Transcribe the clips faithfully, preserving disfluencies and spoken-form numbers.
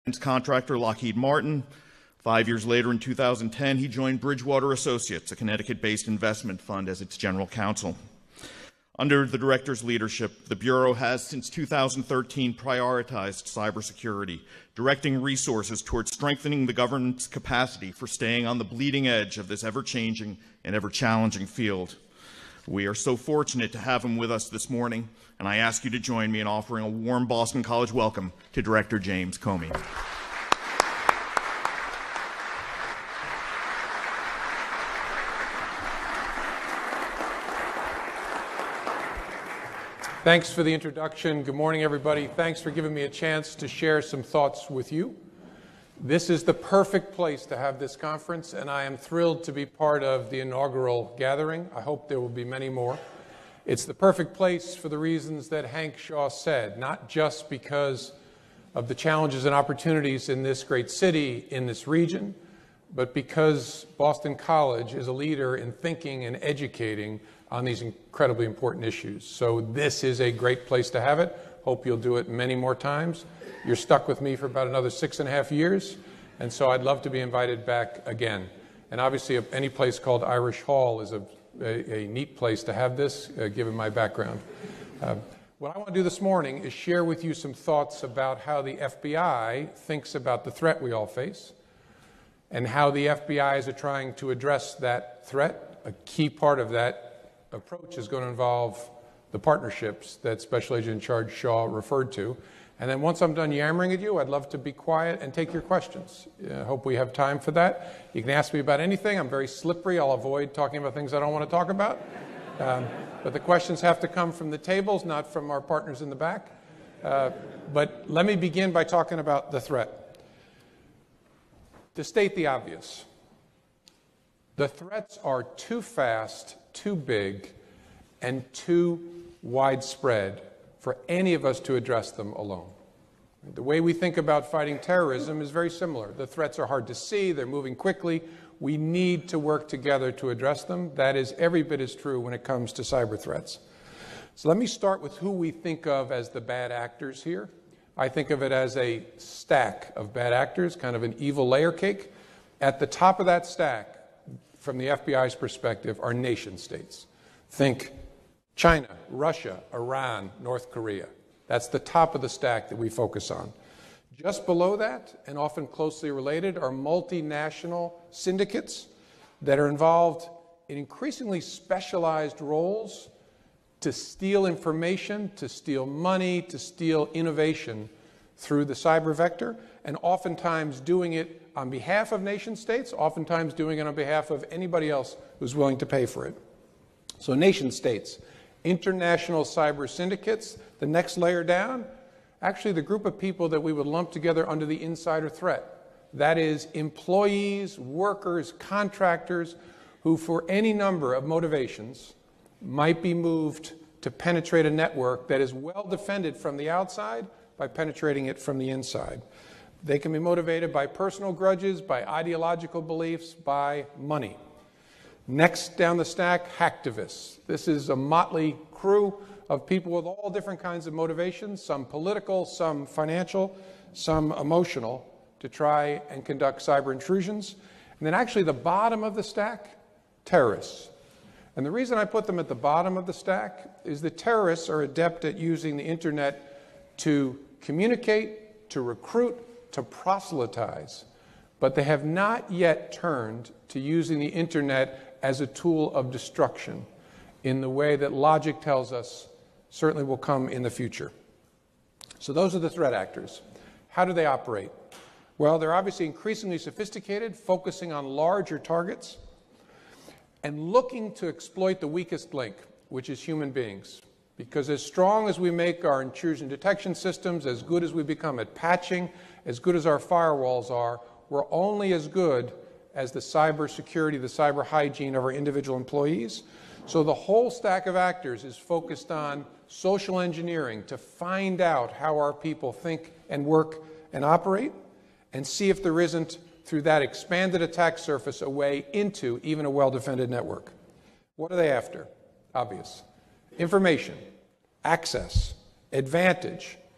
contractor Lockheed Martin. Five years later, in two thousand ten, he joined Bridgewater Associates, a Connecticut-based investment fund, as its general counsel. Under the director's leadership, the Bureau has, since two thousand thirteen, prioritized cybersecurity, directing resources towards strengthening the government's capacity for staying on the bleeding edge of this ever-changing and ever-challenging field. We are so fortunate to have him with us this morning, and I ask you to join me in offering a warm Boston College welcome to Director James Comey. Thanks for the introduction. Good morning, everybody. Thanks for giving me a chance to share some thoughts with you. This is the perfect place to have this conference, and I am thrilled to be part of the inaugural gathering. I hope there will be many more. It's the perfect place for the reasons that Hank Shaw said, not just because of the challenges and opportunities in this great city, in this region, but because Boston College is a leader in thinking and educating on these incredibly important issues. So this is a great place to have it. Hope you'll do it many more times. You're stuck with me for about another six and a half years, and so I'd love to be invited back again. And obviously, any place called Irish Hall is a, a, a neat place to have this, uh, given my background. Uh, what I want to do this morning is share with you some thoughts about how the F B I thinks about the threat we all face, and how the F B I is trying to address that threat. A key part of that approach is going to involve the partnerships that Special Agent in Charge Shaw referred to. And then once I'm done yammering at you, I'd love to be quiet and take your questions. I uh, hope we have time for that. You can ask me about anything. I'm very slippery. I'll avoid talking about things I don't want to talk about. Um, but the questions have to come from the tables, not from our partners in the back. Uh, but let me begin by talking about the threat. To state the obvious, the threats are too fast, too big, and too widespread for any of us to address them alone. The way we think about fighting terrorism is very similar. The threats are hard to see, they're moving quickly. We need to work together to address them. That is every bit as true when it comes to cyber threats. So let me start with who we think of as the bad actors here. I think of it as a stack of bad actors, kind of an evil layer cake. At the top of that stack, from the F B I's perspective, are nation states. Think China, Russia, Iran, North Korea. That's the top of the stack that we focus on. Just below that, and often closely related, are multinational syndicates that are involved in increasingly specialized roles to steal information, to steal money, to steal innovation through the cyber vector, and oftentimes doing it on behalf of nation states, oftentimes doing it on behalf of anybody else who's willing to pay for it. So nation states, international cyber syndicates, the next layer down, actually the group of people that we would lump together under the insider threat. That is employees, workers, contractors, who for any number of motivations might be moved to penetrate a network that is well defended from the outside by penetrating it from the inside. They can be motivated by personal grudges, by ideological beliefs, by money. Next down the stack, hacktivists. This is a motley crew of people with all different kinds of motivations, some political, some financial, some emotional, to try and conduct cyber intrusions. And then actually the bottom of the stack, terrorists. And the reason I put them at the bottom of the stack is that terrorists are adept at using the internet to communicate, to recruit, to proselytize, but they have not yet turned to using the internet as a tool of destruction in the way that logic tells us certainly will come in the future. So those are the threat actors. How do they operate? Well, they're obviously increasingly sophisticated, focusing on larger targets, and looking to exploit the weakest link, which is human beings. Because as strong as we make our intrusion detection systems, as good as we become at patching, as good as our firewalls are, we're only as good as the cyber security, the cyber hygiene of our individual employees. So the whole stack of actors is focused on social engineering to find out how our people think and work and operate, and see if there isn't, through that expanded attack surface, a way into even a well-defended network. What are they after? Obvious. Information, access, advantage,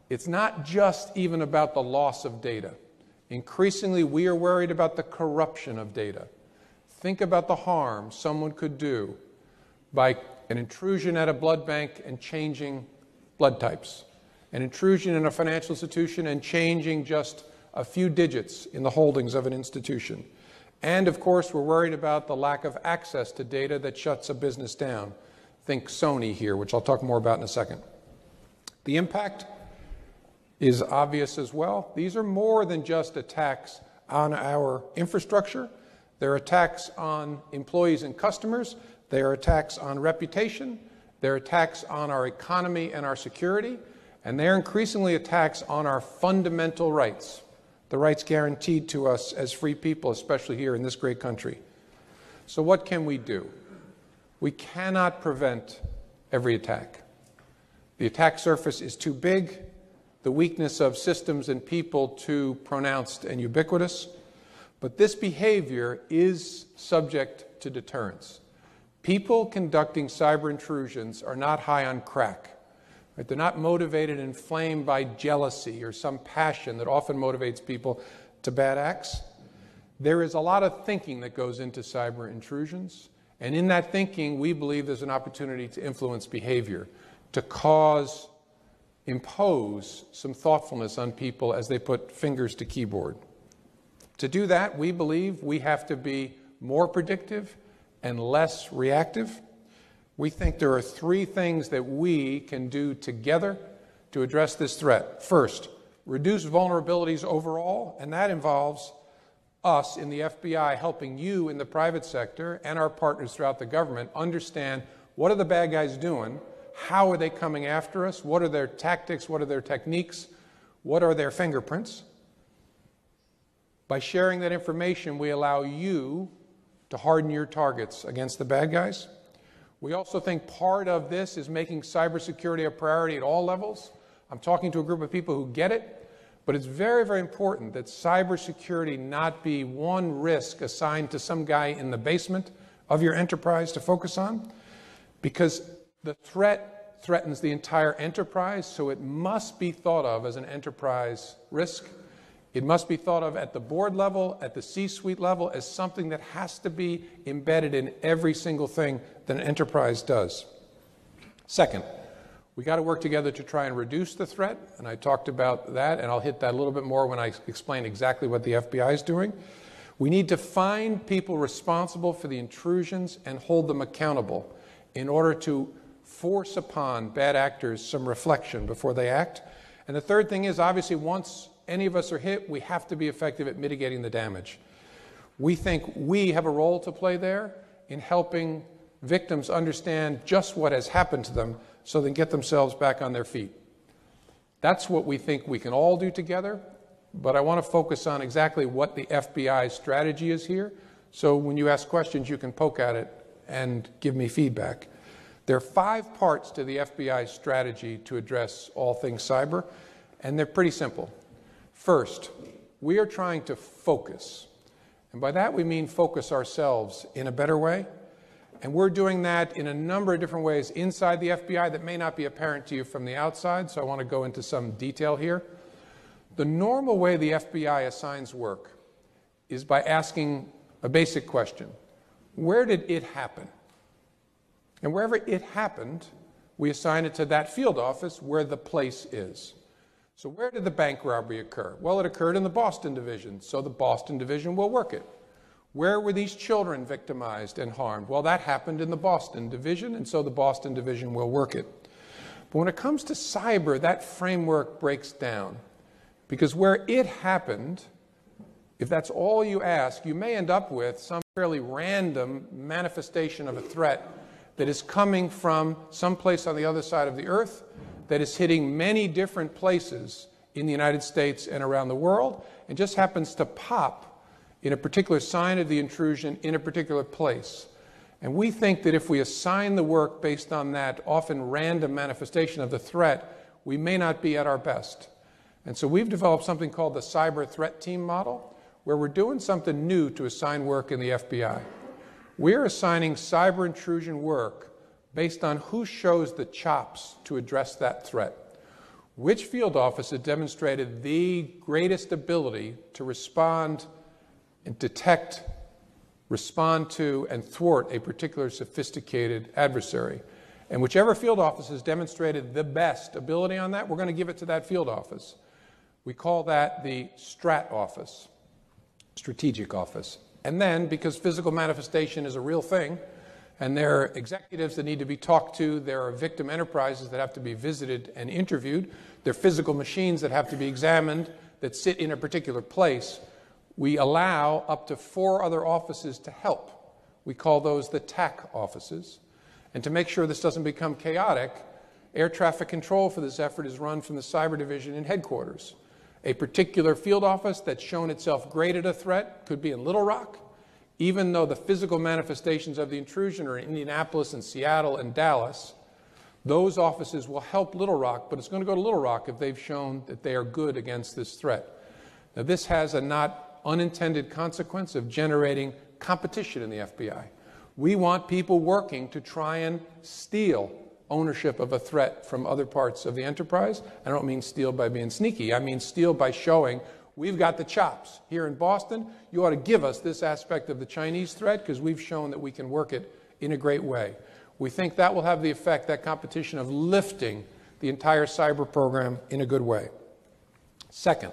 It's not just even about the loss of data. Increasingly, we are worried about the corruption of data. Think about the harm someone could do by an intrusion at a blood bank and changing blood types, an intrusion in a financial institution and changing just a few digits in the holdings of an institution. And of course, we're worried about the lack of access to data that shuts a business down. Think Sony here, which I'll talk more about in a second. The impact is obvious as well. These are more than just attacks on our infrastructure. They're attacks on employees and customers. They are attacks on reputation. They're attacks on our economy and our security. And they're increasingly attacks on our fundamental rights, the rights guaranteed to us as free people, especially here in this great country. So what can we do? We cannot prevent every attack. The attack surface is too big, the weakness of systems and people too pronounced and ubiquitous. But this behavior is subject to deterrence. People conducting cyber intrusions are not high on crack. Right? They're not motivated and inflamed by jealousy or some passion that often motivates people to bad acts. There is a lot of thinking that goes into cyber intrusions. And in that thinking, we believe there's an opportunity to influence behavior, to cause, impose some thoughtfulness on people as they put fingers to keyboard. To do that, we believe we have to be more predictive and less reactive. We think there are three things that we can do together to address this threat. First, reduce vulnerabilities overall, and that involves us in the F B I helping you in the private sector and our partners throughout the government understand what are the bad guys doing, how are they coming after us, what are their tactics, what are their techniques, what are their fingerprints. By sharing that information, we allow you to harden your targets against the bad guys. We also think part of this is making cybersecurity a priority at all levels. I'm talking to a group of people who get it, but it's very, very important that cybersecurity not be one risk assigned to some guy in the basement of your enterprise to focus on, because the threat threatens the entire enterprise, so it must be thought of as an enterprise risk. It must be thought of at the board level, at the C-suite level, as something that has to be embedded in every single thing that an enterprise does. Second, we got to work together to try and reduce the threat, and I talked about that, and I'll hit that a little bit more when I explain exactly what the F B I is doing. We need to find people responsible for the intrusions and hold them accountable in order to force upon bad actors some reflection before they act. And the third thing is, obviously, once any of us are hit, we have to be effective at mitigating the damage. We think we have a role to play there in helping victims understand just what has happened to them so they can get themselves back on their feet. That's what we think we can all do together, but I want to focus on exactly what the F B I's strategy is here, so when you ask questions, you can poke at it and give me feedback. There are five parts to the F B I's strategy to address all things cyber, and they're pretty simple. First, we are trying to focus, and by that we mean focus ourselves in a better way. And we're doing that in a number of different ways inside the F B I that may not be apparent to you from the outside, so I want to go into some detail here. The normal way the F B I assigns work is by asking a basic question. Where did it happen? And wherever it happened, we assign it to that field office where the place is. So where did the bank robbery occur? Well, it occurred in the Boston division, so the Boston division will work it. Where were these children victimized and harmed? Well, that happened in the Boston division, and so the Boston division will work it. But when it comes to cyber, that framework breaks down, because where it happened, if that's all you ask, you may end up with some fairly random manifestation of a threat that is coming from someplace on the other side of the earth, that is hitting many different places in the United States and around the world, and just happens to pop in a particular sign of the intrusion in a particular place. And we think that if we assign the work based on that often random manifestation of the threat, we may not be at our best. And so we've developed something called the Cyber Threat Team Model, where we're doing something new to assign work in the F B I. We're assigning cyber intrusion work based on who shows the chops to address that threat. which field office has demonstrated the greatest ability to respond and detect, respond to, and thwart a particular sophisticated adversary. And whichever field office has demonstrated the best ability on that, we're going to give it to that field office. We call that the Strat Office, Strategic Office. And then, because physical manifestation is a real thing, and there are executives that need to be talked to, there are victim enterprises that have to be visited and interviewed, there are physical machines that have to be examined that sit in a particular place, we allow up to four other offices to help. We call those the T A C offices. And to make sure this doesn't become chaotic, air traffic control for this effort is run from the Cyber Division in headquarters. A particular field office that's shown itself great at a threat could be in Little Rock, even though the physical manifestations of the intrusion are in Indianapolis and Seattle and Dallas. Those offices will help Little Rock, but it's going to go to Little Rock if they've shown that they are good against this threat. Now, this has a not unintended consequence of generating competition in the F B I. We want people working to try and steal ownership of a threat from other parts of the enterprise. I don't mean steal by being sneaky. I mean steal by showing we've got the chops. Here in Boston, you ought to give us this aspect of the Chinese threat because we've shown that we can work it in a great way. We think that will have the effect, that competition, of lifting the entire cyber program in a good way. Second,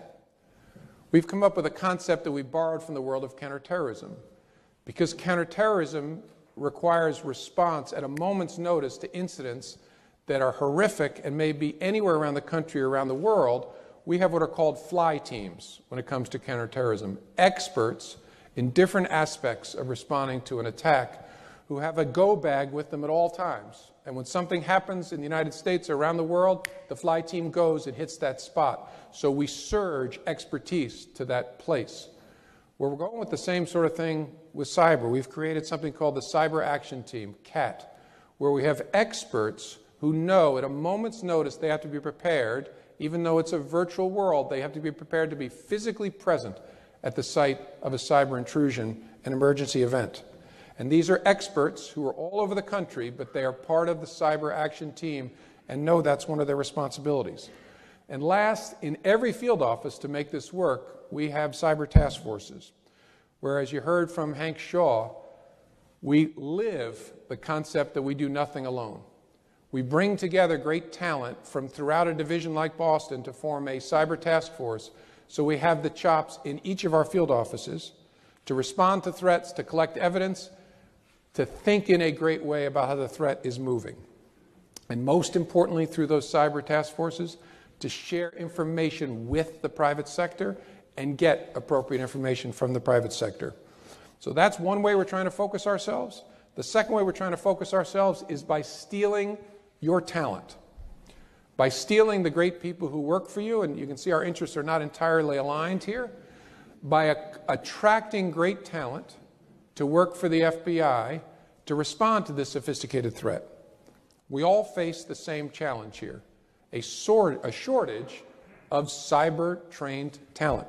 we've come up with a concept that we borrowed from the world of counterterrorism. Because counterterrorism requires response at a moment's notice to incidents that are horrific and may be anywhere around the country or around the world, we have what are called fly teams when it comes to counterterrorism. Experts in different aspects of responding to an attack who have a go bag with them at all times. And when something happens in the United States or around the world, the fly team goes and hits that spot. So we surge expertise to that place. Well, we're going with the same sort of thing with cyber. We've created something called the Cyber Action Team, C A T, where we have experts who know at a moment's notice they have to be prepared, even though it's a virtual world, they have to be prepared to be physically present at the site of a cyber intrusion, an emergency event. And these are experts who are all over the country, but they are part of the Cyber Action Team and know that's one of their responsibilities. And last, in every field office to make this work, we have cyber task forces, where, as you heard from Hank Shaw, we live the concept that we do nothing alone. We bring together great talent from throughout a division like Boston to form a cyber task force, so we have the chops in each of our field offices to respond to threats, to collect evidence, to think in a great way about how the threat is moving. And most importantly, through those cyber task forces, to share information with the private sector and get appropriate information from the private sector. So that's one way we're trying to focus ourselves. The second way we're trying to focus ourselves is by stealing your talent, by stealing the great people who work for you, and you can see our interests are not entirely aligned here, by a- attracting great talent to work for the F B I to respond to this sophisticated threat. We all face the same challenge here, a, sort, a shortage of cyber-trained talent.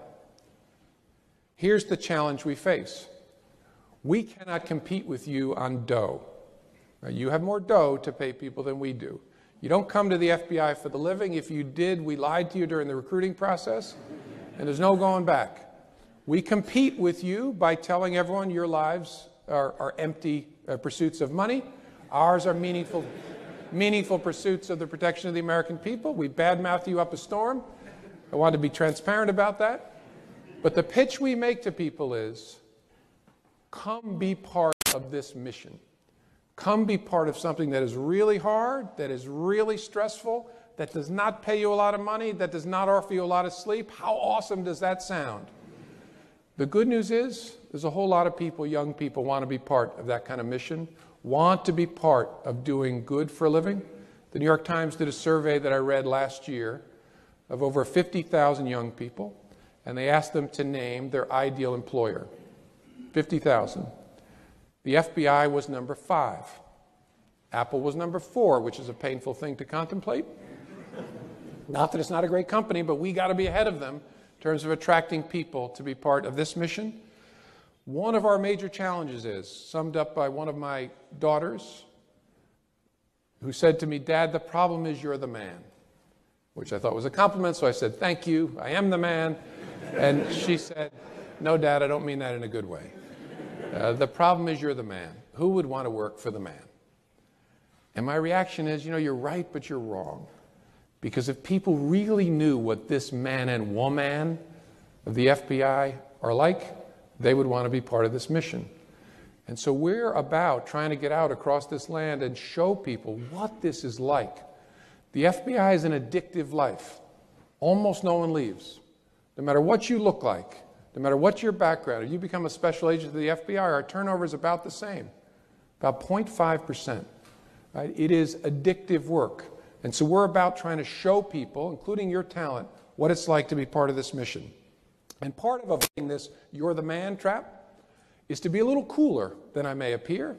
Here's the challenge we face. We cannot compete with you on dough. Now, you have more dough to pay people than we do. You don't come to the F B I for the living. If you did, we lied to you during the recruiting process, and there's no going back. We compete with you by telling everyone your lives are, are empty uh, pursuits of money. Ours are meaningful, meaningful pursuits of the protection of the American people. We badmouth you up a storm. I want to be transparent about that. But the pitch we make to people is, come be part of this mission. Come be part of something that is really hard, that is really stressful, that does not pay you a lot of money, that does not offer you a lot of sleep. How awesome does that sound? The good news is, there's a whole lot of people, young people, want to be part of that kind of mission, want to be part of doing good for a living. The New York Times did a survey that I read last year of over fifty thousand young people, and they asked them to name their ideal employer. fifty thousand. The F B I was number five. Apple was number four, which is a painful thing to contemplate. Not that it's not a great company, but we got to be ahead of them in terms of attracting people to be part of this mission. One of our major challenges is, summed up by one of my daughters, who said to me, "Dad, the problem is you're the man. which I thought was a compliment, so I said, thank you, I am the man. And she said, no, Dad, I don't mean that in a good way. Uh, the problem is you're the man. Who would want to work for the man? And my reaction is, you know, you're right, but you're wrong. Because if people really knew what this man and woman of the F B I are like, they would want to be part of this mission. And so we're about trying to get out across this land and show people what this is like. The F B I is an addictive life. Almost no one leaves. No matter what you look like, no matter what your background, if you become a special agent of the F B I, our turnover is about the same, about zero point five percent. Right? It is addictive work. And so we're about trying to show people, including your talent, what it's like to be part of this mission. And part of avoiding this "you're the man" trap is to be a little cooler than I may appear,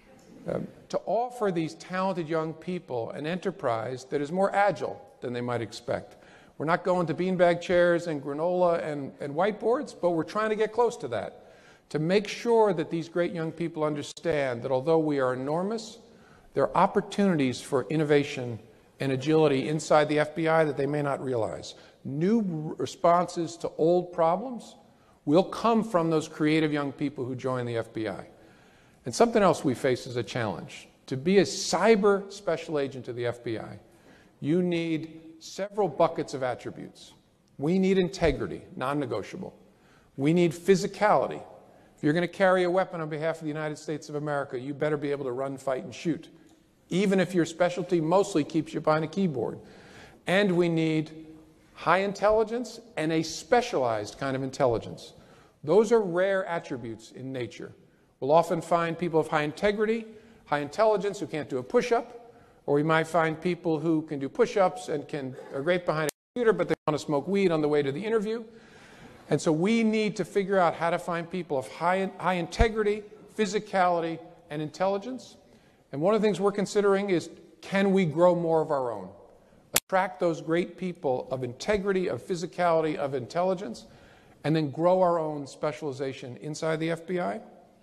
um, to offer these talented young people an enterprise that is more agile than they might expect. We're not going to beanbag chairs and granola and, and whiteboards, but we're trying to get close to that, to make sure that these great young people understand that although we are enormous, there are opportunities for innovation and agility inside the F B I that they may not realize. New responses to old problems will come from those creative young people who join the F B I. And something else we face as a challenge. To be a cyber special agent of the F B I, you need several buckets of attributes. We need integrity, non-negotiable. We need physicality. If you're going to carry a weapon on behalf of the United States of America, you better be able to run, fight, and shoot, even if your specialty mostly keeps you behind a keyboard. And we need high intelligence and a specialized kind of intelligence. Those are rare attributes in nature. We'll often find people of high integrity, high intelligence who can't do a push-up, or we might find people who can do push-ups and can, are great behind a computer, but they want to smoke weed on the way to the interview. And so we need to figure out how to find people of high, high integrity, physicality, and intelligence. And one of the things we're considering is, can we grow more of our own? Attract those great people of integrity, of physicality, of intelligence, and then grow our own specialization inside the F B I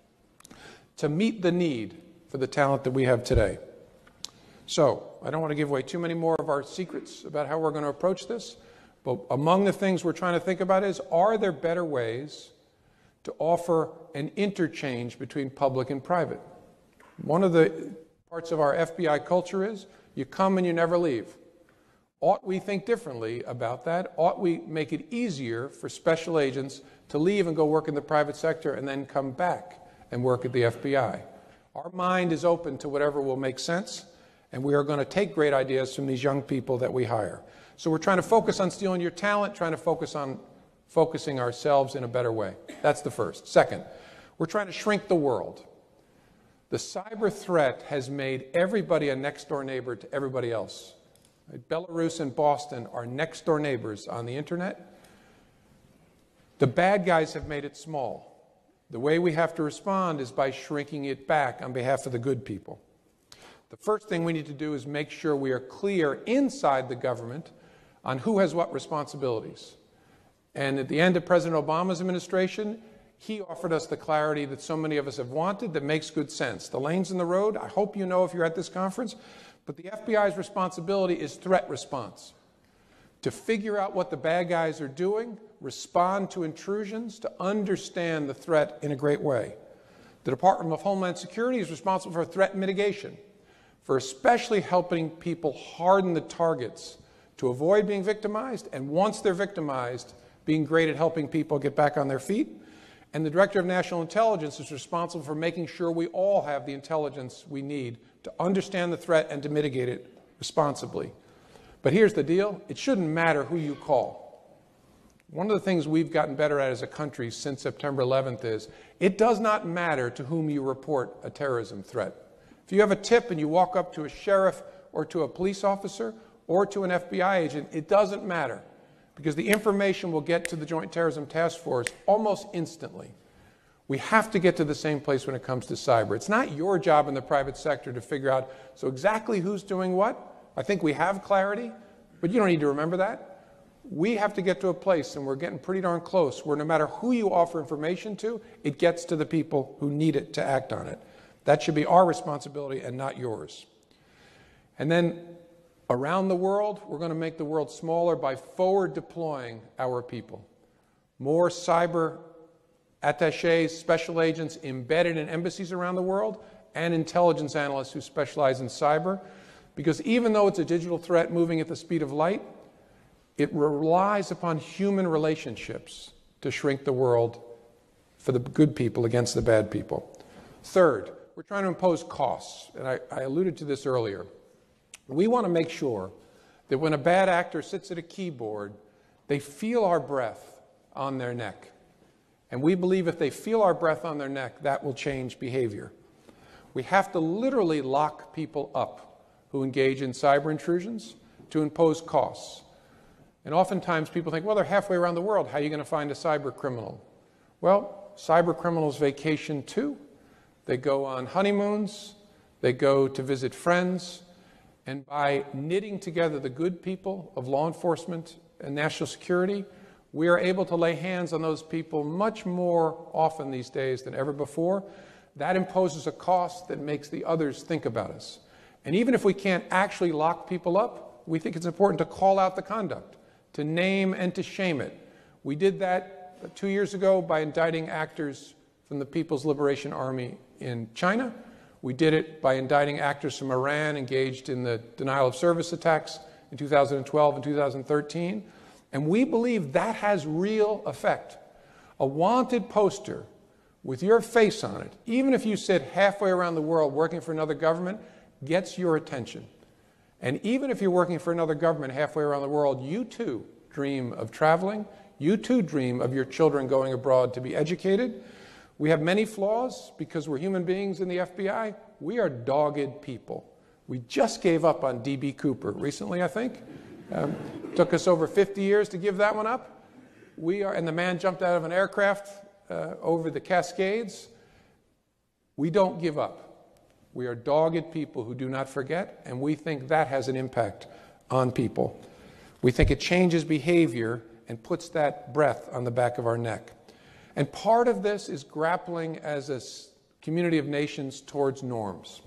to meet the need for the talent that we have today. So, I don't want to give away too many more of our secrets about how we're going to approach this, but among the things we're trying to think about is, are there better ways to offer an interchange between public and private? One of the parts of our F B I culture is, you come and you never leave. Ought we think differently about that? Ought we make it easier for special agents to leave and go work in the private sector and then come back and work at the F B I? Our mind is open to whatever will make sense, and we are going to take great ideas from these young people that we hire. So we're trying to focus on stealing your talent, trying to focus on focusing ourselves in a better way. That's the first. Second, we're trying to shrink the world. The cyber threat has made everybody a next-door neighbor to everybody else. Belarus and Boston are next-door neighbors on the internet. The bad guys have made it small. The way we have to respond is by shrinking it back on behalf of the good people. The first thing we need to do is make sure we are clear inside the government on who has what responsibilities. And at the end of President Obama's administration, he offered us the clarity that so many of us have wanted that makes good sense. The lanes in the road, I hope you know if you're at this conference, but the F B I's responsibility is threat response. To figure out what the bad guys are doing, respond to intrusions, to understand the threat in a great way. The Department of Homeland Security is responsible for threat mitigation, for especially helping people harden the targets to avoid being victimized, and once they're victimized, being great at helping people get back on their feet. And the Director of National Intelligence is responsible for making sure we all have the intelligence we need to understand the threat and to mitigate it responsibly. But here's the deal, it shouldn't matter who you call. One of the things we've gotten better at as a country since September eleventh is, it does not matter to whom you report a terrorism threat. If you have a tip and you walk up to a sheriff or to a police officer or to an F B I agent, it doesn't matter, because the information will get to the Joint Terrorism Task Force almost instantly. We have to get to the same place when it comes to cyber. It's not your job in the private sector to figure out, so exactly who's doing what. I think we have clarity, but you don't need to remember that. We have to get to a place, and we're getting pretty darn close, where no matter who you offer information to, it gets to the people who need it to act on it. That should be our responsibility and not yours. And then Around the world, we're going to make the world smaller by forward deploying our people. More cyber attachés, special agents embedded in embassies around the world, and intelligence analysts who specialize in cyber. Because even though it's a digital threat moving at the speed of light, it relies upon human relationships to shrink the world for the good people against the bad people. Third, we're trying to impose costs, and I, I alluded to this earlier. We want to make sure that when a bad actor sits at a keyboard, they feel our breath on their neck. And we believe if they feel our breath on their neck, that will change behavior. We have to literally lock people up who engage in cyber intrusions to impose costs. And oftentimes people think, well, they're halfway around the world. How are you going to find a cyber criminal? Well, cyber criminals vacation too. They go on honeymoons. They go to visit friends. And by knitting together the good people of law enforcement and national security, we are able to lay hands on those people much more often these days than ever before. That imposes a cost that makes the others think about us. And even if we can't actually lock people up, we think it's important to call out the conduct, to name and to shame it. We did that two years ago by indicting actors from the People's Liberation Army in China. We did it by indicting actors from Iran engaged in the denial of service attacks in two thousand twelve and two thousand thirteen. And we believe that has real effect. A wanted poster with your face on it, even if you sit halfway around the world working for another government, gets your attention. And even if you're working for another government halfway around the world, you too dream of traveling. You too dream of your children going abroad to be educated. We have many flaws because we're human beings in the F B I. We are dogged people. We just gave up on D B Cooper recently, I think. Um, took us over fifty years to give that one up. We are, and the man jumped out of an aircraft uh, over the Cascades. We don't give up. We are dogged people who do not forget, and we think that has an impact on people. We think it changes behavior and puts that breath on the back of our neck. And part of this is grappling as a community of nations towards norms.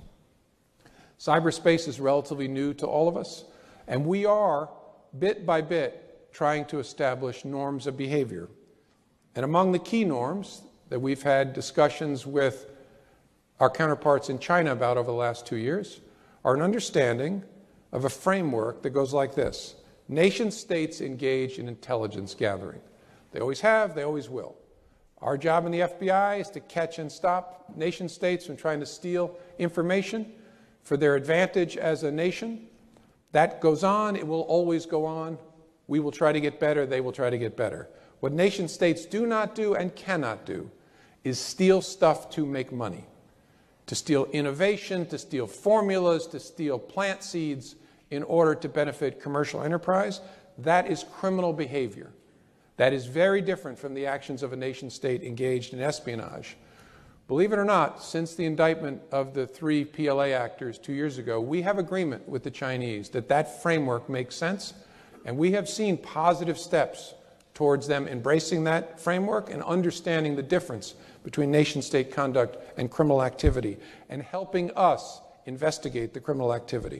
Cyberspace is relatively new to all of us, and we are, bit by bit, trying to establish norms of behavior. And among the key norms that we've had discussions with our counterparts in China about over the last two years are an understanding of a framework that goes like this. Nation states engage in intelligence gathering. They always have, they always will. Our job in the F B I is to catch and stop nation states from trying to steal information for their advantage as a nation. That goes on, it will always go on. We will try to get better, they will try to get better. What nation states do not do and cannot do is steal stuff to make money. To steal innovation, to steal formulas, to steal plant seeds in order to benefit commercial enterprise. That is criminal behavior. That is very different from the actions of a nation state engaged in espionage. Believe it or not, since the indictment of the three P L A actors two years ago, we have agreement with the Chinese that that framework makes sense, and we have seen positive steps towards them embracing that framework and understanding the difference between nation-state conduct and criminal activity, and helping us investigate the criminal activity.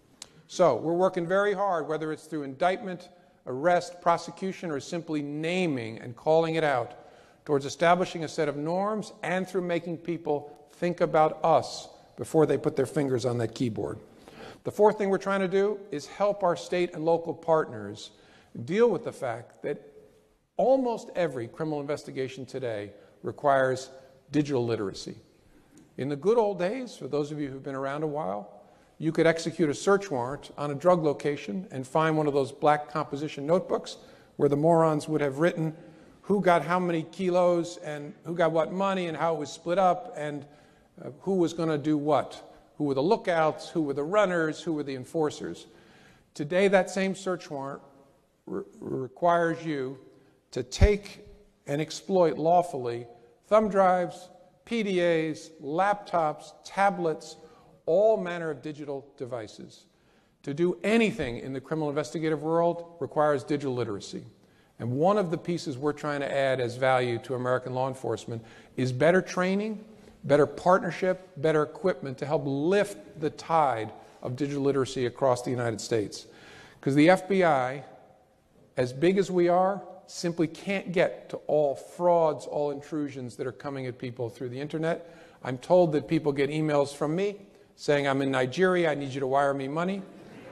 So we're working very hard, whether it's through indictment, arrest, prosecution, or simply naming and calling it out, towards establishing a set of norms and through making people think about us before they put their fingers on that keyboard. The fourth thing we're trying to do is help our state and local partners deal with the fact that almost every criminal investigation today requires digital literacy. In the good old days, for those of you who've been around a while, you could execute a search warrant on a drug location and find one of those black composition notebooks where the morons would have written who got how many kilos and who got what money and how it was split up and uh, who was going to do what. Who were the lookouts, who were the runners, who were the enforcers. Today, that same search warrant re- requires you to take and exploit lawfully thumb drives, P D As, laptops, tablets, all manner of digital devices. To do anything in the criminal investigative world requires digital literacy. And one of the pieces we're trying to add as value to American law enforcement is better training, better partnership, better equipment to help lift the tide of digital literacy across the United States. Because the F B I, as big as we are, simply can't get to all frauds, all intrusions that are coming at people through the internet. I'm told that people get emails from me saying, I'm in Nigeria, I need you to wire me money.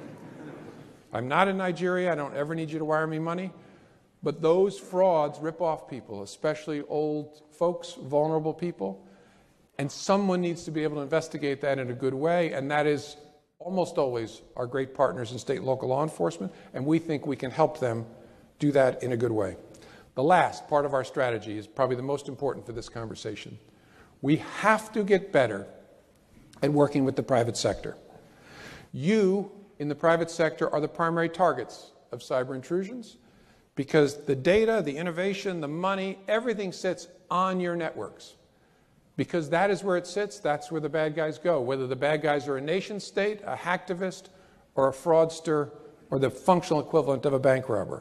I'm not in Nigeria, I don't ever need you to wire me money. But those frauds rip off people, especially old folks, vulnerable people. And someone needs to be able to investigate that in a good way, and that is almost always our great partners in state and local law enforcement, and we think we can help them do that in a good way. The last part of our strategy is probably the most important for this conversation. We have to get better at working with the private sector. You, in the private sector, are the primary targets of cyber intrusions because the data, the innovation, the money, everything sits on your networks. Because that is where it sits, that's where the bad guys go, whether the bad guys are a nation state, a hacktivist, or a fraudster, or the functional equivalent of a bank robber.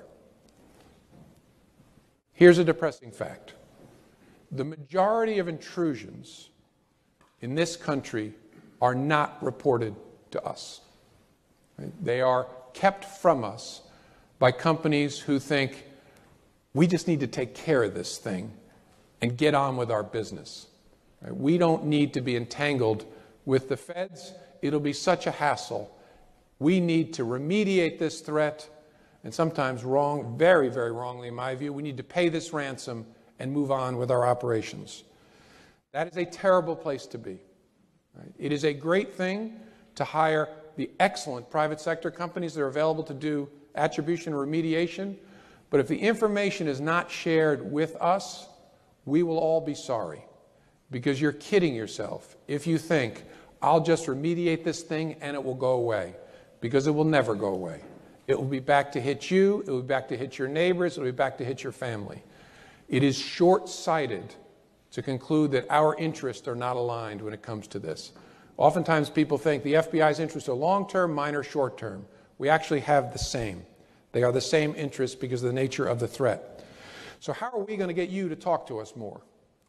Here's a depressing fact. The majority of intrusions in this country are not reported to us. Right? They are kept from us by companies who think, we just need to take care of this thing and get on with our business. Right? We don't need to be entangled with the feds. It'll be such a hassle. We need to remediate this threat, and sometimes wrong, very, very wrongly in my view, we need to pay this ransom and move on with our operations. That is a terrible place to be. Right? It is a great thing to hire the excellent private sector companies that are available to do attribution and remediation, but if the information is not shared with us, we will all be sorry. Because you're kidding yourself if you think, I'll just remediate this thing and it will go away. Because it will never go away. It will be back to hit you, it will be back to hit your neighbors, it will be back to hit your family. It is short-sighted to conclude that our interests are not aligned when it comes to this. Oftentimes people think the F B I's interests are long-term, mine are short-term. We actually have the same. They are the same interests because of the nature of the threat. So how are we going to get you to talk to us more?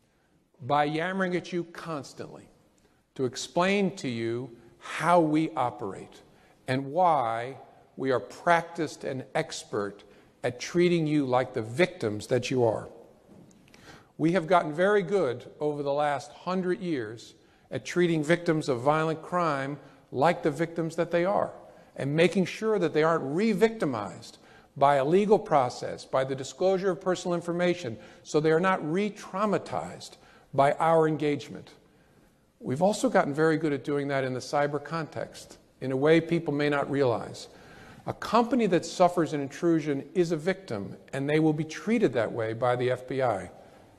By yammering at you constantly to explain to you how we operate and why we are practiced and expert at treating you like the victims that you are. We have gotten very good over the last hundred years at treating victims of violent crime like the victims that they are and making sure that they aren't re-victimized by a legal process, by the disclosure of personal information, so they are not re-traumatized by our engagement. We've also gotten very good at doing that in the cyber context, in a way people may not realize. A company that suffers an intrusion is a victim, and they will be treated that way by the F B I.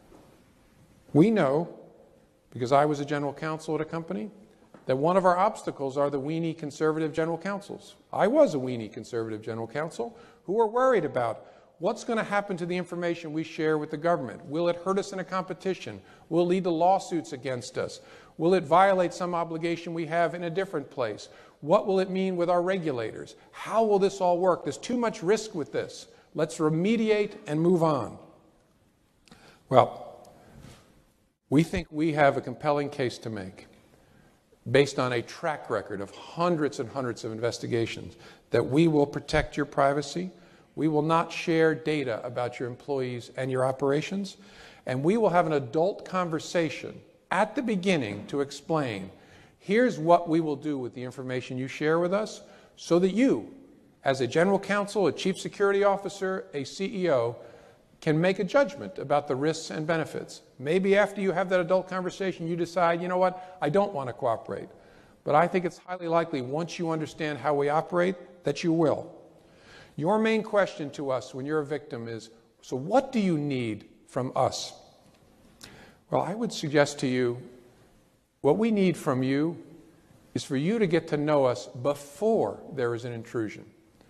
We know, because I was a general counsel at a company, that one of our obstacles are the weenie conservative general counsels. I was a weenie conservative general counsel who are worried about what's going to happen to the information we share with the government. Will it hurt us in a competition? Will it lead to lawsuits against us? Will it violate some obligation we have in a different place? What will it mean with our regulators? How will this all work? There's too much risk with this. Let's remediate and move on. Well, we think we have a compelling case to make based on a track record of hundreds and hundreds of investigations that we will protect your privacy. We will not share data about your employees and your operations, and we will have an adult conversation at the beginning to explain, here's what we will do with the information you share with us so that you, as a general counsel, a chief security officer, a C E O, can make a judgment about the risks and benefits. Maybe after you have that adult conversation, you decide, you know what, I don't want to cooperate. But I think it's highly likely once you understand how we operate that you will. Your main question to us when you're a victim is, so what do you need from us? Well, I would suggest to you, what we need from you is for you to get to know us before there is an intrusion.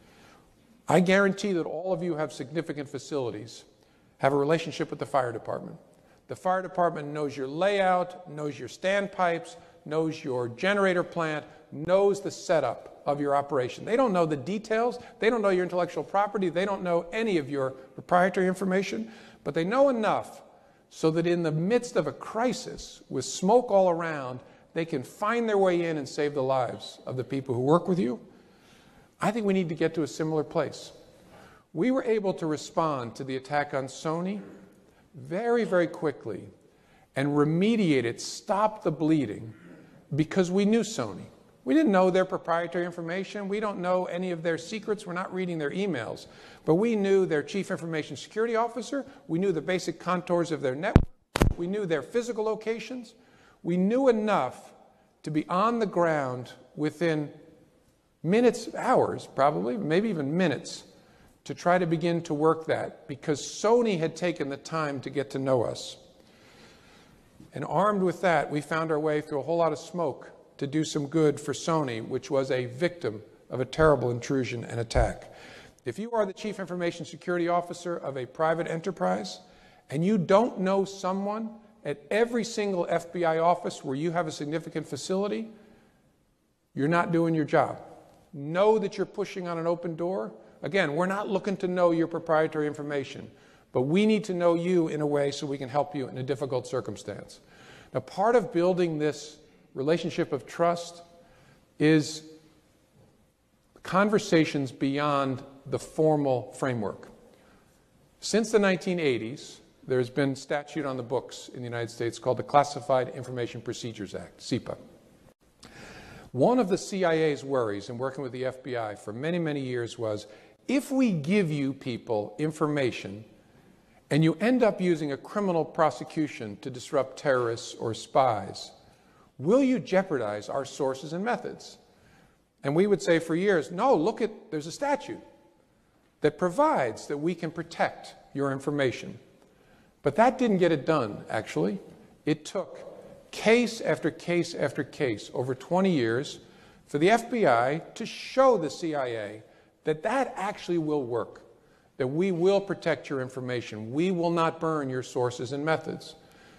I guarantee that all of you have significant facilities, have a relationship with the fire department. The fire department knows your layout, knows your standpipes, knows your generator plant, knows the setup of your operation. They don't know the details. They don't know your intellectual property. They don't know any of your proprietary information, but they know enough so that in the midst of a crisis with smoke all around, they can find their way in and save the lives of the people who work with you. I think we need to get to a similar place. We were able to respond to the attack on Sony very, very quickly and remediate it, stop the bleeding, because we knew Sony. We didn't know their proprietary information. We don't know any of their secrets. We're not reading their emails. But we knew their chief information security officer. We knew the basic contours of their network. We knew their physical locations. We knew enough to be on the ground within minutes, hours probably, maybe even minutes, to try to begin to work that, because Sony had taken the time to get to know us. And armed with that, we found our way through a whole lot of smoke to do some good for Sony, which was a victim of a terrible intrusion and attack. If you are the chief information security officer of a private enterprise and you don't know someone at every single F B I office where you have a significant facility, you're not doing your job. Know that you're pushing on an open door. Again, we're not looking to know your proprietary information, but we need to know you in a way so we can help you in a difficult circumstance. Now, part of building this relationship of trust is conversations beyond the formal framework. Since the nineteen eighties, there's been a statute on the books in the United States called the Classified Information Procedures Act, C I P A. One of the C I A's worries in working with the F B I for many, many years was, if we give you people information and you end up using a criminal prosecution to disrupt terrorists or spies, will you jeopardize our sources and methods? And we would say for years, no, look at, there's a statute that provides that we can protect your information. But that didn't get it done, actually. It took case after case after case over twenty years for the F B I to show the C I A that that actually will work, that we will protect your information, we will not burn your sources and methods.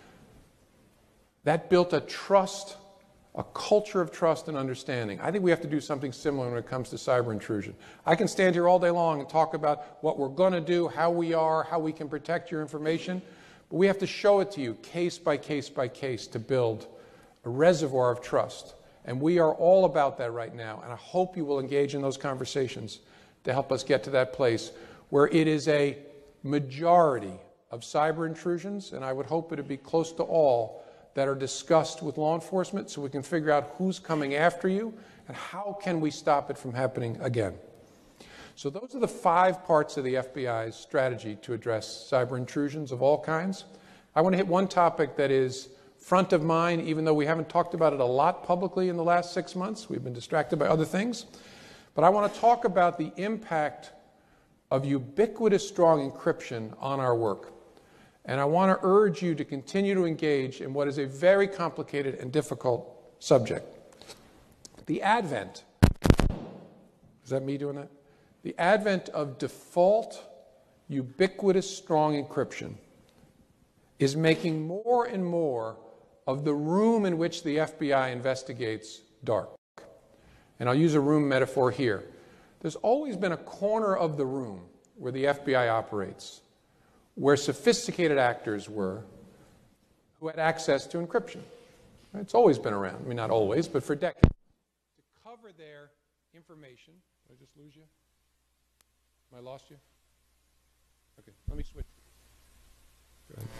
That built a trust, a culture of trust and understanding. I think we have to do something similar when it comes to cyber intrusion. I can stand here all day long and talk about what we're going to do, how we are, how we can protect your information, but we have to show it to you case by case by case to build a reservoir of trust. And we are all about that right now, and I hope you will engage in those conversations to help us get to that place where it is a majority of cyber intrusions, and I would hope it would be close to all, that are discussed with law enforcement so we can figure out who's coming after you and how can we stop it from happening again. So those are the five parts of the F B I's strategy to address cyber intrusions of all kinds. I want to hit one topic that is front of mind, even though we haven't talked about it a lot publicly in the last six months. We've been distracted by other things. But I want to talk about the impact of ubiquitous strong encryption on our work. And I want to urge you to continue to engage in what is a very complicated and difficult subject. The advent, is that me doing that? The advent of default, ubiquitous strong encryption is making more and more of the room in which the F B I investigates dark. And I'll use a room metaphor here. There's always been a corner of the room where the F B I operates, where sophisticated actors were who had access to encryption. It's always been around. I mean, not always, but for decades. To cover their information. Did I just lose you? Have I lost you? Okay, let me switch. Go ahead.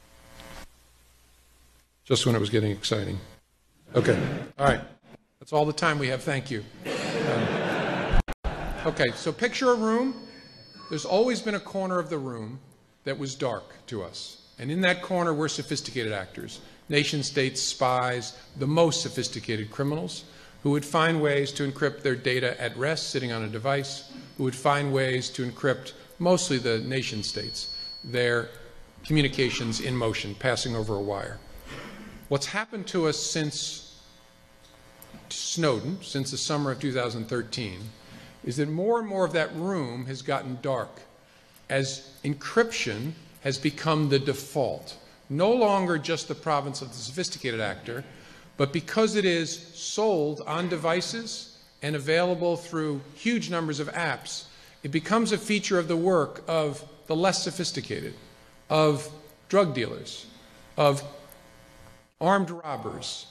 Just when it was getting exciting. Okay, all right. That's all the time we have. Thank you. Um, okay, so picture a room. There's always been a corner of the room that was dark to us. And in that corner were sophisticated actors, nation states, spies, the most sophisticated criminals, who would find ways to encrypt their data at rest, sitting on a device, who would find ways to encrypt mostly the nation states, their communications in motion, passing over a wire. What's happened to us since Snowden, since the summer of two thousand thirteen, is that more and more of that room has gotten dark as encryption has become the default, no longer just the province of the sophisticated actor, but because it is sold on devices and available through huge numbers of apps, it becomes a feature of the work of the less sophisticated, of drug dealers, of armed robbers,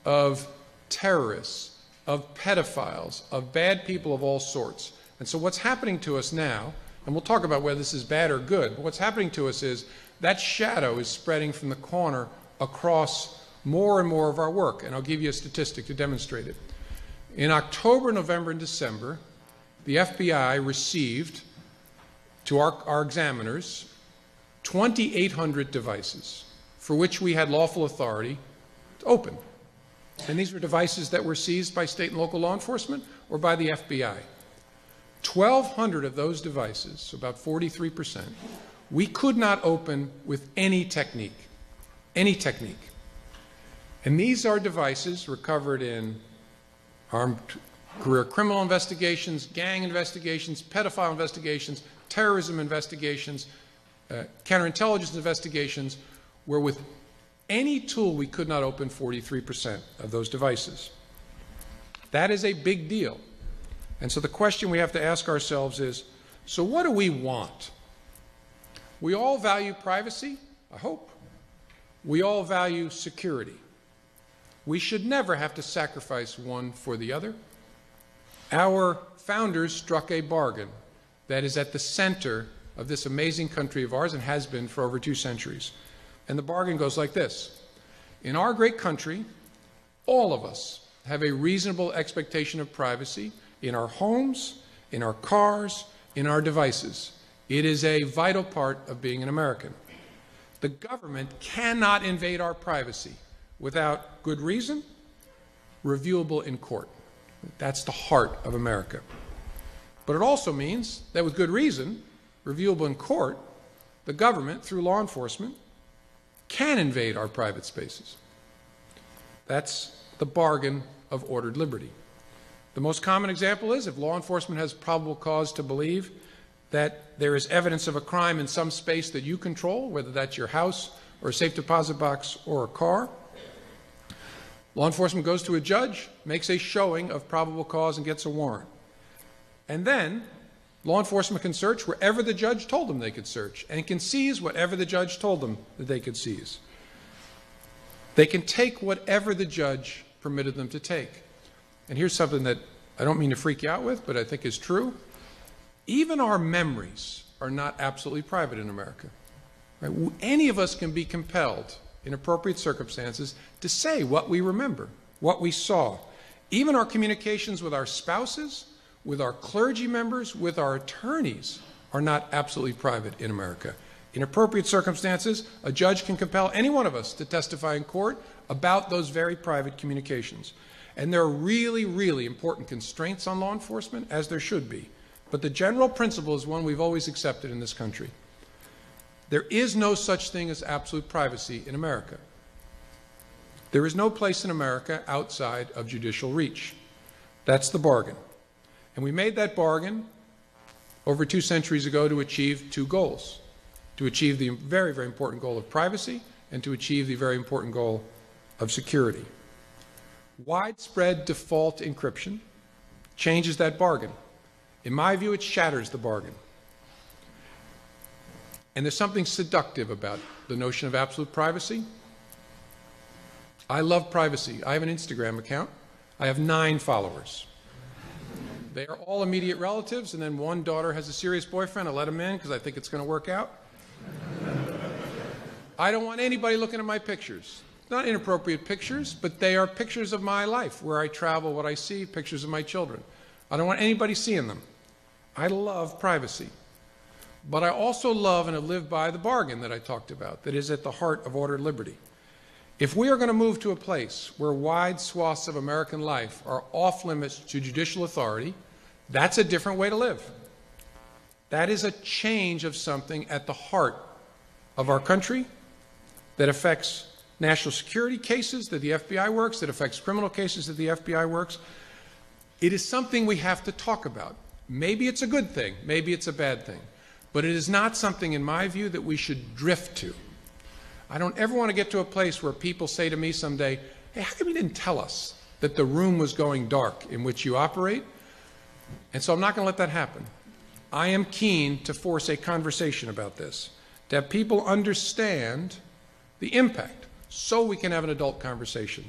of terrorists, of pedophiles, of bad people of all sorts. And so what's happening to us now, and we'll talk about whether this is bad or good, but what's happening to us is that shadow is spreading from the corner across more and more of our work. And I'll give you a statistic to demonstrate it. In October, November, and December, the F B I received to our, our examiners twenty-eight hundred devices for which we had lawful authority to open. And these were devices that were seized by state and local law enforcement or by the F B I. twelve hundred of those devices, so about forty-three percent, we could not open with any technique, any technique. And these are devices recovered in armed career criminal investigations, gang investigations, pedophile investigations, terrorism investigations, uh, counterintelligence investigations, where with any tool we could not open forty-three percent of those devices. That is a big deal. And so the question we have to ask ourselves is, so what do we want? We all value privacy, I hope. We all value security. We should never have to sacrifice one for the other. Our founders struck a bargain that is at the center of this amazing country of ours and has been for over two centuries. And the bargain goes like this. In our great country, all of us have a reasonable expectation of privacy in our homes, in our cars, in our devices. It is a vital part of being an American. The government cannot invade our privacy without good reason, reviewable in court. That's the heart of America. But it also means that with good reason, reviewable in court, the government, through law enforcement, can invade our private spaces. That's the bargain of ordered liberty. The most common example is if law enforcement has probable cause to believe that there is evidence of a crime in some space that you control, whether that's your house or a safe deposit box or a car, law enforcement goes to a judge, makes a showing of probable cause and gets a warrant. And then law enforcement can search wherever the judge told them they could search and can seize whatever the judge told them that they could seize. They can take whatever the judge permitted them to take. And here's something that I don't mean to freak you out with, but I think is true. Even our memories are not absolutely private in America. Right? Any of us can be compelled, in appropriate circumstances, to say what we remember, what we saw. Even our communications with our spouses, with our clergy members, with our attorneys are not absolutely private in America. In appropriate circumstances, a judge can compel any one of us to testify in court about those very private communications. And there are really, really important constraints on law enforcement, as there should be. But the general principle is one we've always accepted in this country. There is no such thing as absolute privacy in America. There is no place in America outside of judicial reach. That's the bargain. And we made that bargain over two centuries ago to achieve two goals. To achieve the very, very important goal of privacy and to achieve the very important goal of security. Widespread default encryption changes that bargain. In my view, it shatters the bargain. And there's something seductive about the notion of absolute privacy. I love privacy. I have an Instagram account. I have nine followers. They are all immediate relatives, and then one daughter has a serious boyfriend. I let him in because I think it's going to work out. I don't want anybody looking at my pictures. Not inappropriate pictures, but they are pictures of my life, where I travel, what I see, pictures of my children. I don't want anybody seeing them. I love privacy. But I also love and have lived by the bargain that I talked about, that is at the heart of ordered liberty. If we are going to move to a place where wide swaths of American life are off limits to judicial authority, that's a different way to live. That is a change of something at the heart of our country that affects national security cases that the F B I works, that affects criminal cases that the F B I works. It is something we have to talk about. Maybe it's a good thing, maybe it's a bad thing, but it is not something, in my view, that we should drift to. I don't ever want to get to a place where people say to me someday, hey, how come you didn't tell us that the room was going dark in which you operate? And so I'm not going to let that happen. I am keen to force a conversation about this, to have people understand the impact, so we can have an adult conversation.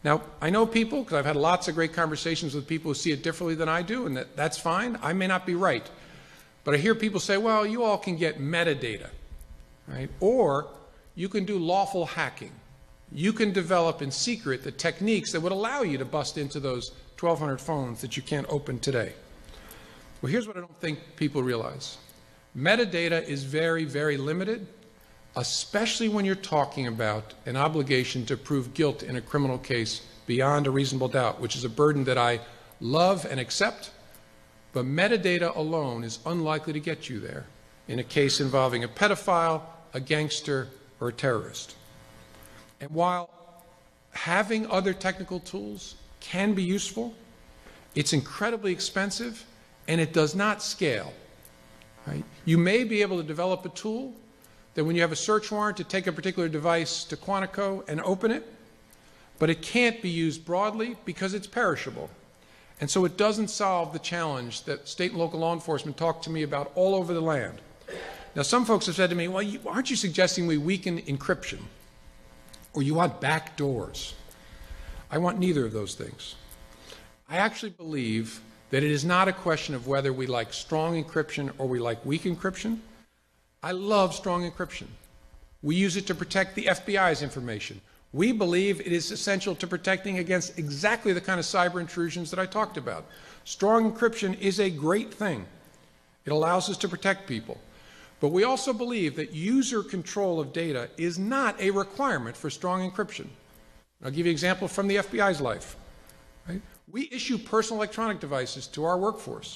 Now, I know people, because I've had lots of great conversations with people who see it differently than I do, and that, that's fine. I may not be right. But I hear people say, well, you all can get metadata, right? Or you can do lawful hacking. You can develop in secret the techniques that would allow you to bust into those twelve hundred phones that you can't open today. Well, here's what I don't think people realize. Metadata is very, very limited, especially when you're talking about an obligation to prove guilt in a criminal case beyond a reasonable doubt, which is a burden that I love and accept, but metadata alone is unlikely to get you there in a case involving a pedophile, a gangster, or a terrorist. And while having other technical tools can be useful, it's incredibly expensive and it does not scale. Right? You may be able to develop a tool that when you have a search warrant to take a particular device to Quantico and open it, but it can't be used broadly because it's perishable. And so it doesn't solve the challenge that state and local law enforcement talk to me about all over the land. Now, some folks have said to me, well, you, aren't you suggesting we weaken encryption? Or you want back doors? I want neither of those things. I actually believe that it is not a question of whether we like strong encryption or we like weak encryption. I love strong encryption. We use it to protect the F B I's information. We believe it is essential to protecting against exactly the kind of cyber intrusions that I talked about. Strong encryption is a great thing. It allows us to protect people. But we also believe that user control of data is not a requirement for strong encryption. I'll give you an example from the F B I's life. Right? We issue personal electronic devices to our workforce,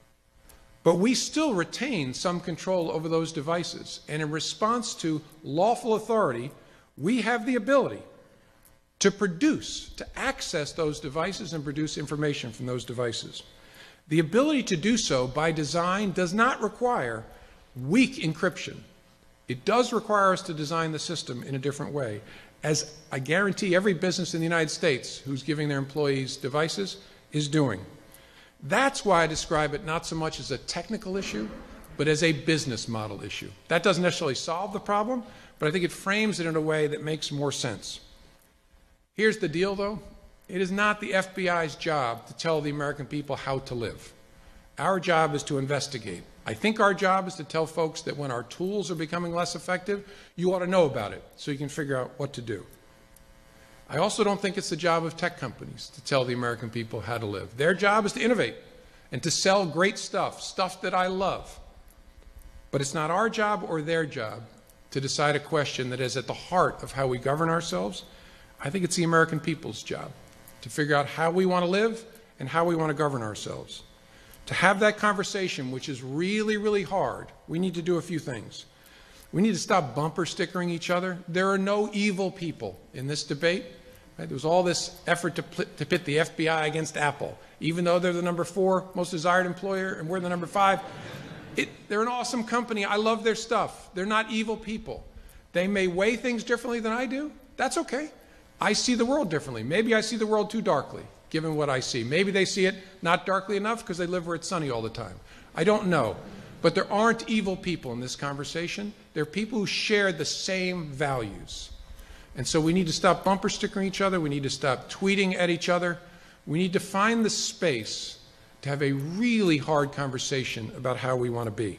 but we still retain some control over those devices. And in response to lawful authority, we have the ability to produce, to access those devices and produce information from those devices. The ability to do so by design does not require weak encryption. It does require us to design the system in a different way, as I guarantee every business in the United States who's giving their employees devices is doing. That's why I describe it not so much as a technical issue, but as a business model issue. That doesn't necessarily solve the problem, but I think it frames it in a way that makes more sense. Here's the deal, though. It is not the F B I's job to tell the American people how to live. Our job is to investigate. I think our job is to tell folks that when our tools are becoming less effective, you ought to know about it so you can figure out what to do. I also don't think it's the job of tech companies to tell the American people how to live. Their job is to innovate and to sell great stuff, stuff that I love. But it's not our job or their job to decide a question that is at the heart of how we govern ourselves. I think it's the American people's job to figure out how we want to live and how we want to govern ourselves. To have that conversation, which is really, really hard, we need to do a few things. We need to stop bumper stickering each other. There are no evil people in this debate. Right? There was all this effort to, to pit the F B I against Apple, even though they're the number four most desired employer and we're the number five. It, they're an awesome company. I love their stuff. They're not evil people. They may weigh things differently than I do. That's okay. I see the world differently. Maybe I see the world too darkly, given what I see. Maybe they see it not darkly enough because they live where it's sunny all the time. I don't know. But there aren't evil people in this conversation. There are people who share the same values. And so we need to stop bumper stickering each other. We need to stop tweeting at each other. We need to find the space to have a really hard conversation about how we want to be.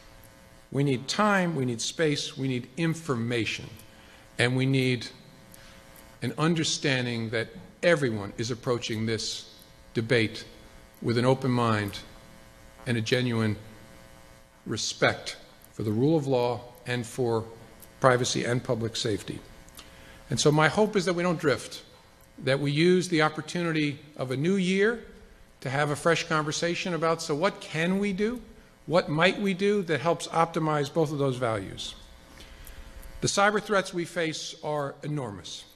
We need time, we need space, we need information, and we need an understanding that everyone is approaching this debate with an open mind and a genuine respect for the rule of law and for privacy and public safety. And so my hope is that we don't drift, that we use the opportunity of a new year to have a fresh conversation about, so what can we do? What might we do that helps optimize both of those values? The cyber threats we face are enormous.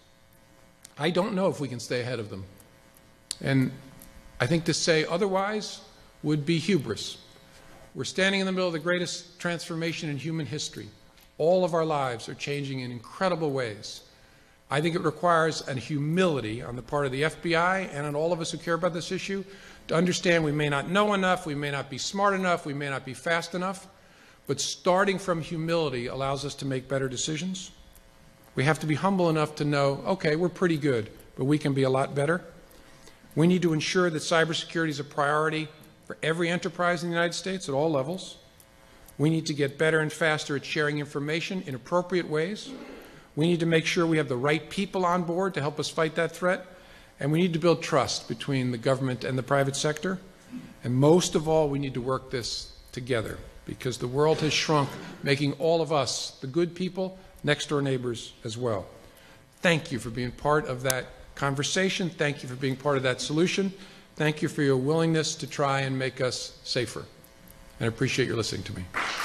I don't know if we can stay ahead of them. And I think to say otherwise would be hubris. We're standing in the middle of the greatest transformation in human history. All of our lives are changing in incredible ways. I think it requires a humility on the part of the F B I and on all of us who care about this issue to understand we may not know enough, we may not be smart enough, we may not be fast enough, but starting from humility allows us to make better decisions. We have to be humble enough to know, okay, we're pretty good, but we can be a lot better. We need to ensure that cybersecurity is a priority for every enterprise in the United States at all levels. We need to get better and faster at sharing information in appropriate ways. We need to make sure we have the right people on board to help us fight that threat. And we need to build trust between the government and the private sector. And most of all, we need to work this together, because the world has shrunk, making all of us, the good people, next-door neighbors as well. Thank you for being part of that conversation. Thank you for being part of that solution. Thank you for your willingness to try and make us safer. And I appreciate your listening to me.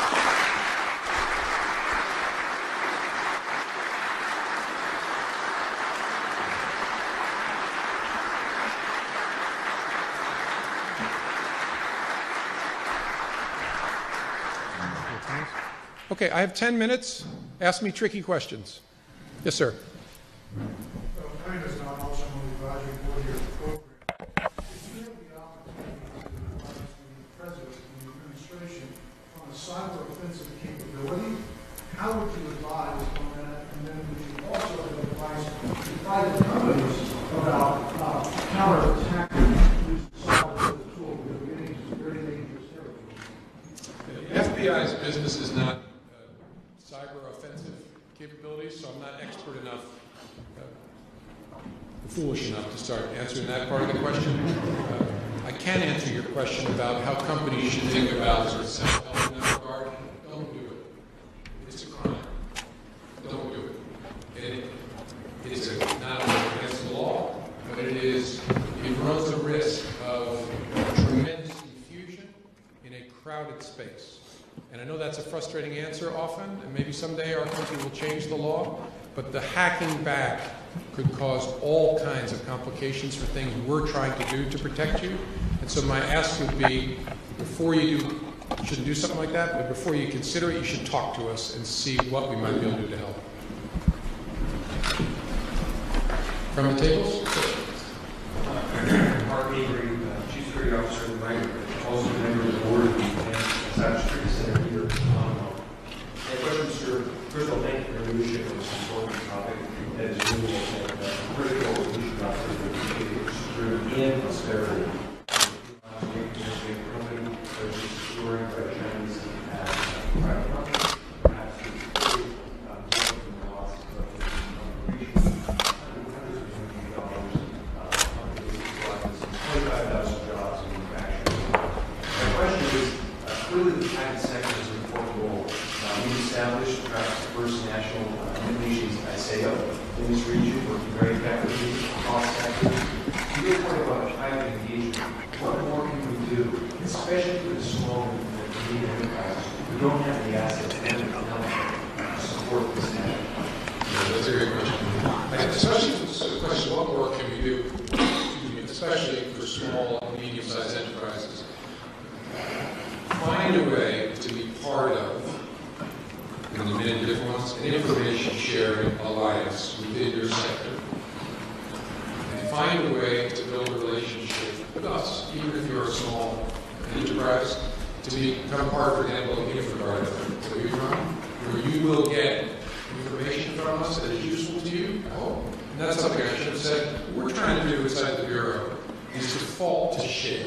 Okay, I have ten minutes. Ask me tricky questions. Yes, sir. Well, kind is not also on the advisory board here at the program. If you have the opportunity to advise the president and the administration on a cyber offensive capability, how would you advise on that? And then would you also have advice to private companies about uh, counterattacking using cyber as a tool? Because we're getting into very dangerous territory. The F B I's business is not cyber offensive capabilities, so I'm not expert enough, uh, foolish enough to start answering that part of the question. Uh, I can answer your question about how companies should think about sort of self-help in that regard. Don't do it. It's a crime. Don't do it. It it's a, not only against the law, but it is, it runs the risk of tremendous confusion in a crowded space. And I know that's a frustrating answer often, and maybe someday our country will change the law, but the hacking back could cause all kinds of complications for things we're trying to do to protect you. And so my ask would be, before you do, you shouldn't do something like that, but before you consider it, you should talk to us and see what we might be able to do to help. From the tables? Mark Avery, uh, Chief Security Officer of the Bank, also a member of the board of the Cybersecurity Center here. Um, my question, sir, first of all, thank you for your leadership on this important topic that is really uh, critical leadership about security and prosperity. Uh, a company that is securing by Chinese and private companies, perhaps it's uh, from the loss of hundreds of millions of dollars, uh, twenty-five thousand jobs in manufacturing. My question is, clearly, the private sector is an important role. Uh, we've established perhaps the first national uh, nations I S A O in this region, working very effectively across sectors. To your point about private engagement, what more can we do, especially for the small and medium enterprises who don't have the assets and the talent to support this national? Yeah, that's a great question. And especially for the question, what more can we do, especially for small and medium-sized enterprises? Find a way to be part of, in the many different ones, an information sharing alliance within your sector. And find a way to build a relationship with us, even if you're a small enterprise, to become part, for example, of InfraGuard that we run, where you will get information from us that is useful to you. I hope. And that's something I should have said. What we're trying to do inside the Bureau is to fall to share.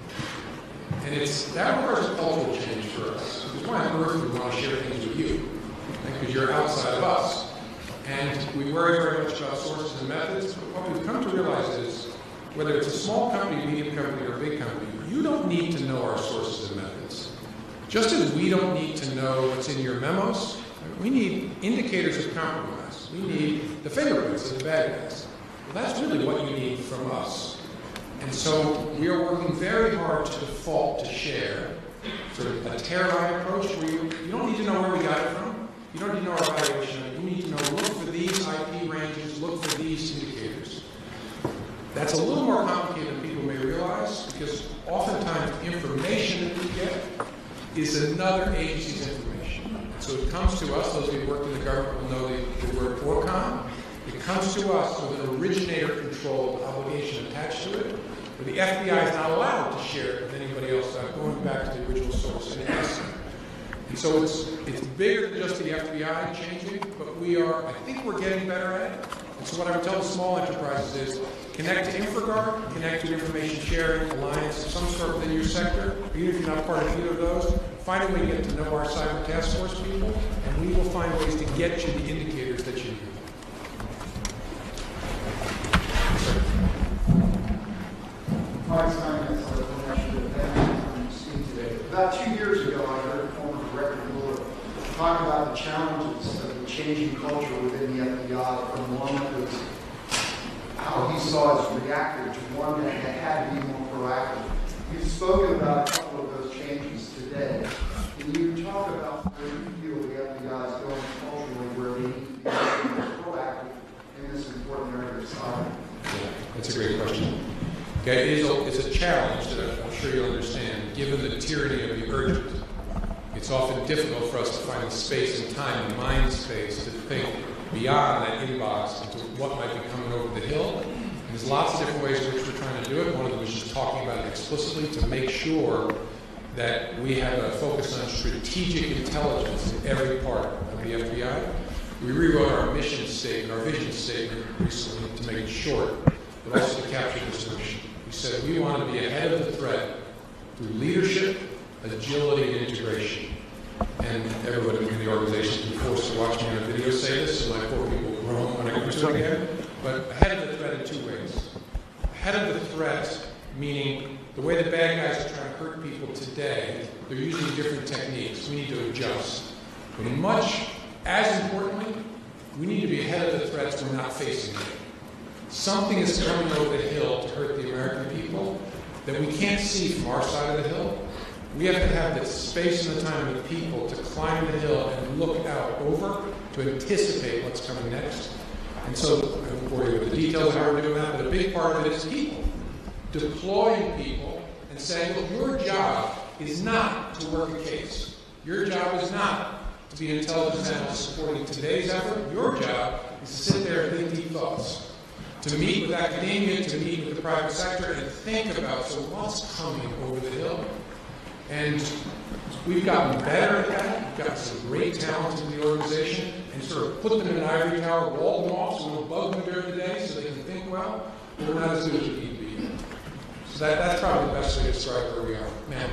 And it's, that requires a cultural change for us. Because why on earth would we want to share things with you? Because you're outside of us. And we worry very much about sources and methods, but what we've come to realize is, whether it's a small company, medium company, or a big company, you don't need to know our sources and methods. Just as we don't need to know what's in your memos, we need indicators of compromise. We need the fingerprints of the bad guys. Well, that's really what you need from us. And so we are working very hard to default to share, sort of a terabyte approach where you, you don't need to know where we got it from. You don't need to know our evaluation. You need to know, look for these I P ranges, look for these indicators. That's a little more complicated than people may realize, because oftentimes information that we get is another agency's information. So it comes to us, those who work in the government will know the, the word ORCON. It comes to us with an originator-controlled obligation attached to it, but the F B I is not allowed to share it with anybody else without going back to the original source and asking. And so it's, it's bigger than just the F B I changing, but we are, I think we're getting better at it. And so what I would tell the small enterprises is connect to InfraGard, connect to information sharing, alliance of some sort within your sector, even if you're not part of either of those. Find a way to get to know our cyber task force people, and we will find ways to get you the indicators that you need. Mark Stein, that's the connection to that speak today. About two years ago, I heard a former director Mueller talk about the challenges of the changing culture within the F B I from one that was how he saw as reactive to one that had to be more proactive. You've spoken about a couple of those changes today. Can you talk about where you feel the F B I is going culturally, where they need to be more proactive in this important area of cyber? Yeah, that's a great question. Okay, it is a, it's a challenge that I'm sure you'll understand, given the tyranny of the urgent. It's often difficult for us to find the space and time and mind space to think beyond that inbox into what might be coming over the hill. And there's lots of different ways in which we're trying to do it. One of them is just talking about it explicitly to make sure that we have a focus on strategic intelligence in every part of the F B I. We rewrote our mission statement, our vision statement recently to make it short, but also to capture this notion. We said we want to be ahead of the threat through leadership, agility, and integration. And everybody in the organization has been forced to watch me on a video say this, so my poor people will groan when I go to it again. But ahead of the threat in two ways. Ahead of the threat, meaning the way the bad guys are trying to hurt people today, they're using different techniques. We need to adjust. But much as importantly, we need to be ahead of the threats we're not facing them. Something is coming over the hill to hurt the American people that we can't see from our side of the hill. We have to have the space and the time and the people to climb the hill and look out over to anticipate what's coming next. And so, I won't bore you with the details of how we're doing that, but a big part of it is people. Deploying people and saying, look, your job is not to work a case. Your job is not to be an intelligence analyst supporting today's effort. Your job is to sit there and think deep thoughts. To meet with academia, to meet with the private sector, and think about, so what's coming over the hill? And we've gotten better at that. We've got some great talent in the organization, and sort of put them in an ivory tower, wall them off so we don't bug them during the day so they can think well, but we're not as good as we need to be. So that, that's probably the best way to describe where we are. Ma'am.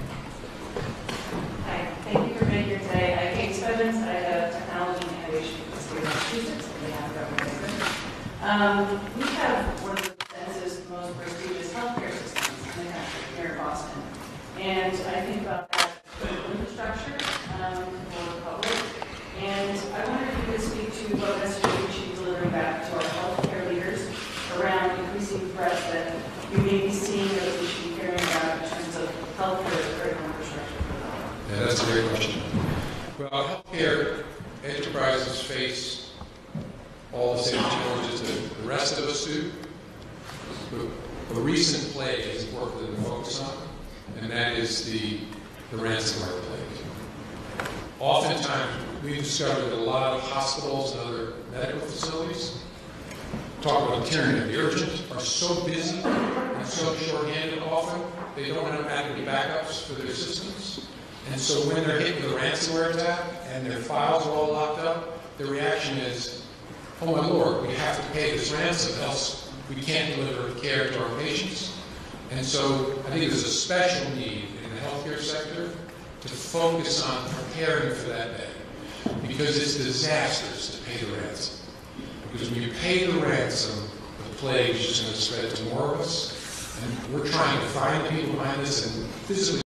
Hi, thank you for being here today. I'm Kate Stebbins. I have technology and innovation at the state of Massachusetts on behalf of Governor Baker. Um, we have one of the densest, most prestigious healthcare systems in the country here in Boston. And I think about that infrastructure um, for the public. And I wonder if you could speak to what message we should be delivering back to our healthcare leaders around increasing threats that we may be seeing or that we should be caring about in terms of healthcare as critical infrastructure for the public. Yeah, that's a great question. Well, healthcare enterprises face all the same challenges that the rest of us do. A recent plague is important to focus on, and that is the, the ransomware plague. Oftentimes, we've discovered that a lot of hospitals and other medical facilities, talk about tyranny of the urgent, are so busy and so short-handed often, they don't have adequate backups for their systems. And so when they're hit with a ransomware attack and their files are all locked up, the reaction is, oh my Lord, we have to pay this ransom, else we can't deliver care to our patients. And so I think there's a special need in the healthcare sector to focus on preparing for that day. Because it's disastrous to pay the ransom. Because when you pay the ransom, the plague is just going to spread to more of us. And we're trying to find the people behind this and physically